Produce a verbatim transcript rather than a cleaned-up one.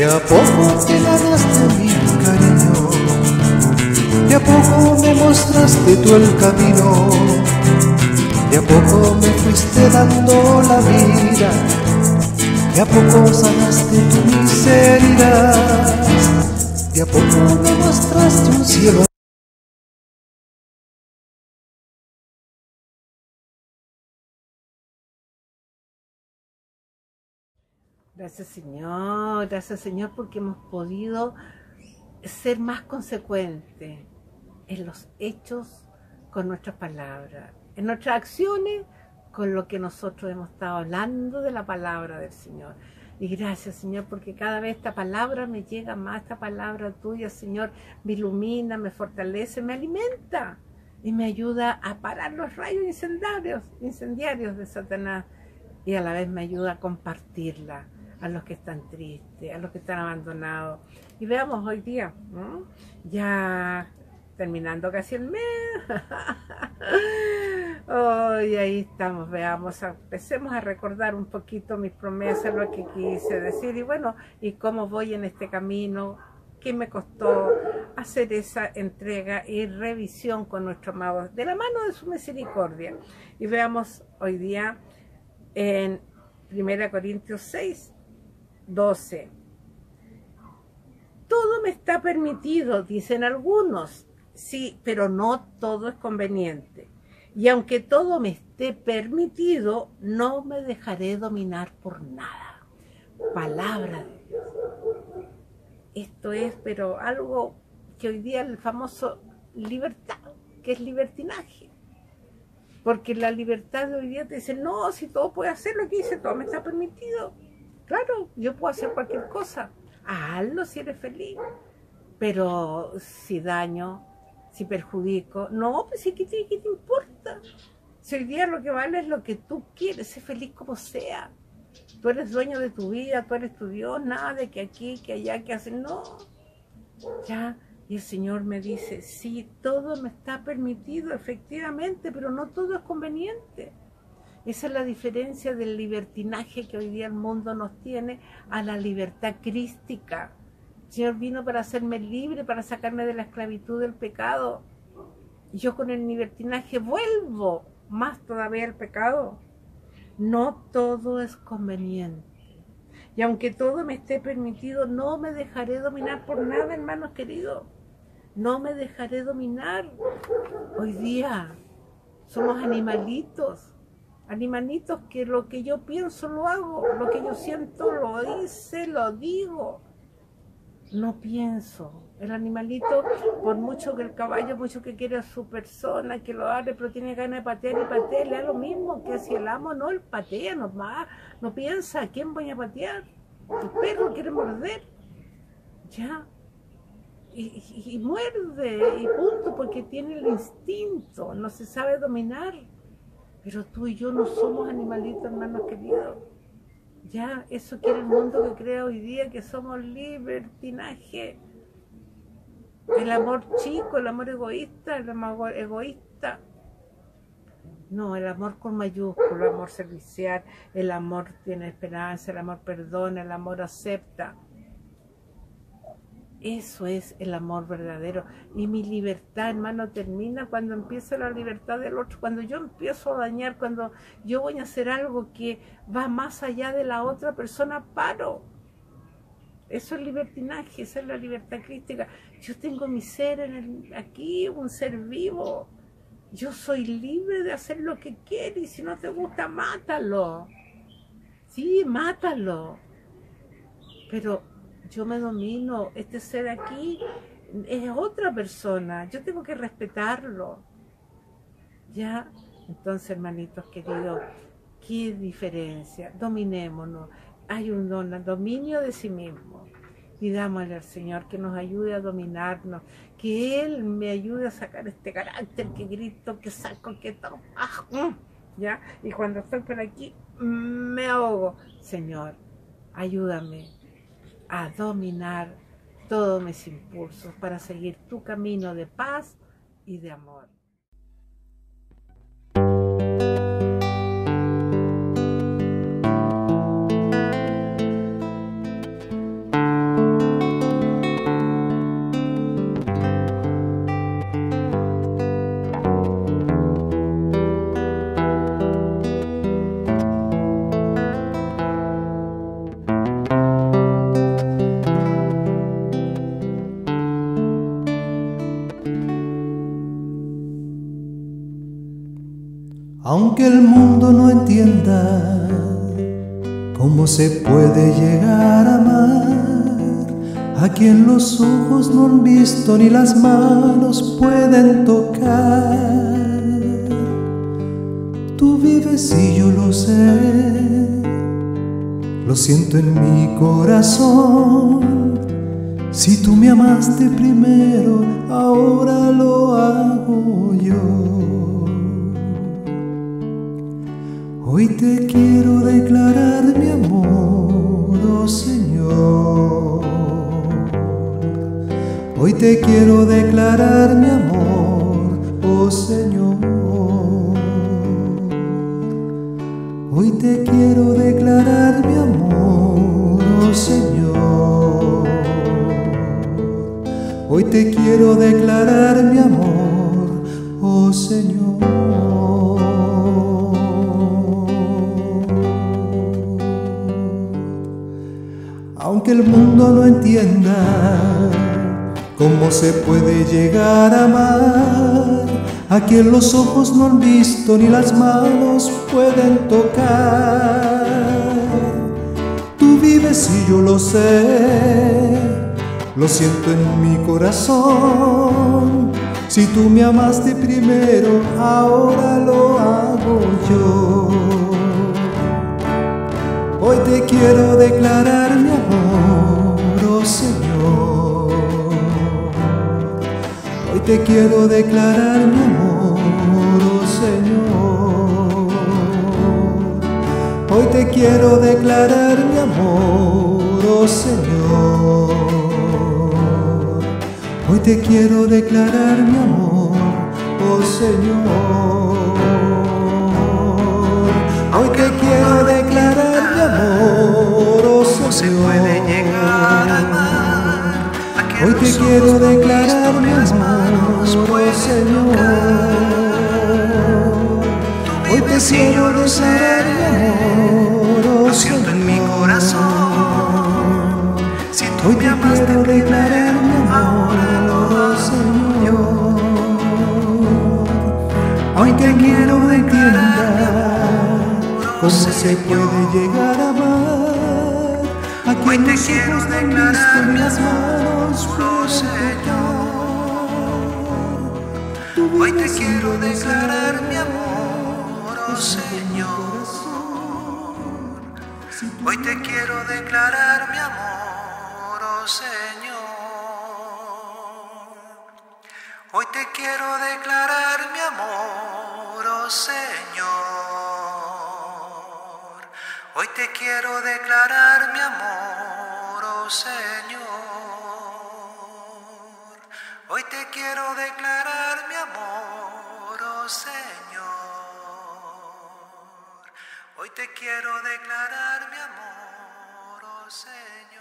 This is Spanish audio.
a poco te ganaste mi cariño, de a poco me mostraste tú el camino, de a poco me fuiste dando la vida, de a poco sanaste tu miseria, de a poco me mostraste un cielo. Gracias, Señor, gracias, Señor, porque hemos podido ser más consecuentes en los hechos con nuestras palabras, en nuestras acciones con lo que nosotros hemos estado hablando de la palabra del Señor. Y gracias, Señor, porque cada vez esta palabra me llega más, esta palabra tuya, Señor, me ilumina, me fortalece, me alimenta y me ayuda a parar los rayos incendiarios, incendiarios de Satanás, y a la vez me ayuda a compartirla a los que están tristes, a los que están abandonados. Y veamos hoy día, ¿no? Ya terminando casi el mes. Oh, y ahí estamos, veamos, empecemos a recordar un poquito mis promesas, lo que quise decir, y bueno, y cómo voy en este camino, qué me costó hacer esa entrega y revisión con nuestro amado, de la mano de su misericordia. Y veamos hoy día en primera Corintios seis, doce. Todo me está permitido, dicen algunos, sí, pero no todo es conveniente. Y aunque todo me esté permitido, no me dejaré dominar por nada. Palabra de Dios. Esto es, pero algo que hoy día el famoso libertad, que es libertinaje. Porque la libertad de hoy día te dice, no, si todo puede hacer lo que dice, todo me está permitido. Claro, yo puedo hacer cualquier cosa. Hazlo si eres feliz. Pero si daño, si perjudico, no, pues sí, ¿qué te, qué te importa? Si hoy día lo que vale es lo que tú quieres, ser feliz como sea. Tú eres dueño de tu vida, tú eres tu Dios, nada de que aquí, que allá, que hacen, no. Ya, y el Señor me dice, sí, todo me está permitido, efectivamente, pero no todo es conveniente. Esa es la diferencia del libertinaje que hoy día el mundo nos tiene a la libertad crística. El Señor vino para hacerme libre, para sacarme de la esclavitud del pecado. Y yo con el libertinaje vuelvo más todavía al pecado. No todo es conveniente. Y aunque todo me esté permitido, no me dejaré dominar por nada, hermanos queridos. No me dejaré dominar. Hoy día somos animalitos. Animalitos que lo que yo pienso lo hago, lo que yo siento lo hice, lo digo. No pienso. El animalito, por mucho que el caballo, mucho que quiere a su persona, que lo abre, pero tiene ganas de patear y patea, le da lo mismo que si el amo no, él patea nomás. No piensa, ¿a quién voy a patear? El perro quiere morder. Ya. Y, y, y muerde, y punto, porque tiene el instinto, no se sabe dominar. Pero tú y yo no somos animalitos, hermanos queridos. Ya, eso quiere el mundo que crea hoy día, que somos libertinaje. El amor chico, el amor egoísta, el amor egoísta. No, el amor con mayúsculo, el amor servicial, el amor tiene esperanza, el amor perdona, el amor acepta. Eso es el amor verdadero. Y mi libertad, hermano, termina cuando empieza la libertad del otro. Cuando yo empiezo a dañar, cuando yo voy a hacer algo que va más allá de la otra persona, paro. Eso es libertinaje, esa es la libertad crística. Yo tengo mi ser en el, aquí, un ser vivo. Yo soy libre de hacer lo que quiero, y si no te gusta, mátalo. Sí, mátalo. Pero yo me domino, este ser aquí es otra persona, yo tengo que respetarlo. ¿Ya? Entonces, hermanitos queridos, ¿qué diferencia? Dominémonos. Hay un don, dominio de sí mismo. Pidámosle al Señor que nos ayude a dominarnos, que Él me ayude a sacar este carácter que grito, que saco, que todo. ¿Ya? Y cuando estoy por aquí, me ahogo. Señor, ayúdame a dominar todos mis impulsos para seguir tu camino de paz y de amor. Aunque el mundo no entienda cómo se puede llegar a amar a quien los ojos no han visto ni las manos pueden tocar. Tú vives y yo lo sé, lo siento en mi corazón. Si tú me amaste primero, ahora lo hago yo. Hoy te quiero declarar mi amor, oh Señor. Hoy te quiero declarar mi amor, oh Señor. Hoy te quiero declarar mi amor, oh Señor. Hoy te quiero declarar mi amor, oh Señor. Aunque el mundo no entienda cómo se puede llegar a amar a quien los ojos no han visto ni las manos pueden tocar. Tú vives y yo lo sé, lo siento en mi corazón. Si tú me amaste primero, ahora lo hago yo. Hoy te quiero declarar mi amor, oh Señor. Hoy te quiero declarar mi amor, oh Señor. Hoy te quiero declarar mi amor, oh Señor. Hoy te quiero declarar mi amor, oh Señor. Hoy te quiero declarar mi amor, oh Señor. Hoy te quiero declarar mi amor, oh Señor. Hoy te quiero declarar mi amor, oh Señor. Hoy te quiero declarar mi amor, oh Señor. Aunque el mundo no entienda cómo se puede llegar a amar a quien los ojos no han visto ni las manos pueden tocar. Hoy te quiero declarar mi amor, oh Señor. Hoy te quiero declarar mi amor, oh Señor. Hoy te quiero declarar mi amor, oh Señor. Hoy te quiero declarar mi amor, oh Señor. Hoy te quiero declarar mi amor, oh Señor. Hoy te quiero declarar mi amor, oh Señor.